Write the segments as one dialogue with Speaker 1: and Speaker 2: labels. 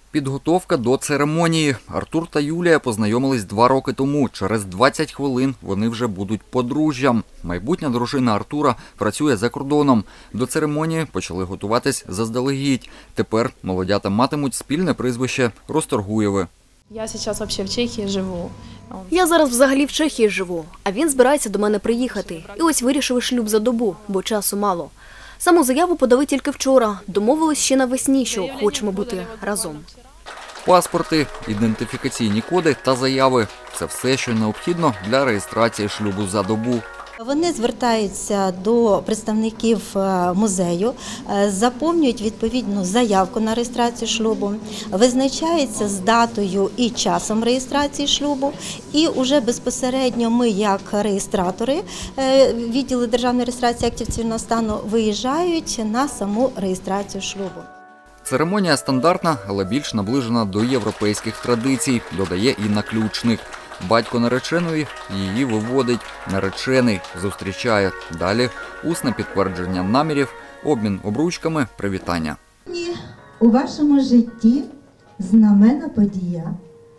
Speaker 1: Підготовка до церемонії. Артур та Юлія познайомились 2 роки тому. Через 20 хвилин вони вже будуть подружжям. Майбутня дружина Артура працює за кордоном. До церемонії почали готуватись заздалегідь. Тепер молодята матимуть спільне прізвище Розторгуєви.
Speaker 2: Я зараз взагалі в Чехії живу.
Speaker 3: Я зараз взагалі в Чехії живу, а він збирається до мене приїхати. І ось вирішили шлюб за добу, бо часу мало. Саму заяву подали тільки вчора. Домовились ще навесні, що хочемо бути разом.
Speaker 1: Паспорти, ідентифікаційні коди та заяви – це все, що необхідно для реєстрації шлюбу за добу.
Speaker 4: Вони звертаються до представників музею, заповнюють відповідну заявку на реєстрацію шлюбу, визначаються з датою і часом реєстрації шлюбу, і вже безпосередньо ми, як реєстратори, відділи державної реєстрації актів цивільного стану, виїжджають на саму реєстрацію шлюбу.
Speaker 1: Церемонія стандартна, але більш наближена до європейських традицій, додає Інна Ключник. Батько нареченої її виводить, наречений зустрічає. Далі усне підтвердження намірів, обмін обручками, привітання.
Speaker 5: У вашому житті знаменна подія.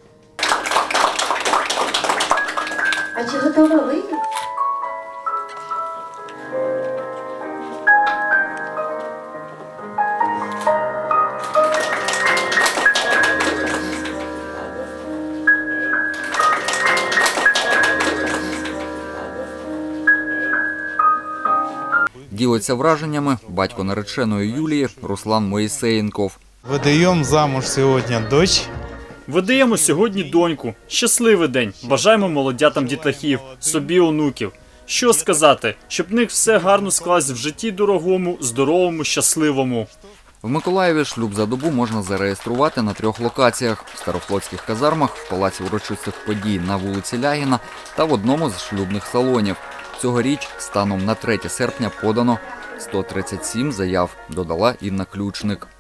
Speaker 6: А чи готова ви?
Speaker 1: Ділиться враженнями батько нареченої Юлії Руслан Моїсеєнков.
Speaker 7: Видаємо замуж сьогодні дочь.
Speaker 8: Видаємо сьогодні доньку. Щасливий день. Бажаємо молодятам дітлахів, собі онуків. Що сказати, щоб в них все гарно склалось в житті дорогому, здоровому, щасливому.
Speaker 1: В Миколаєві шлюб за добу можна зареєструвати на 3 локаціях – в Старофлотських казармах, в Палаці урочистих подій на вулиці Лягіна та в одному з шлюбних салонів. Цьогоріч станом на 3 серпня подано 137 заяв, додала Інна Ключник.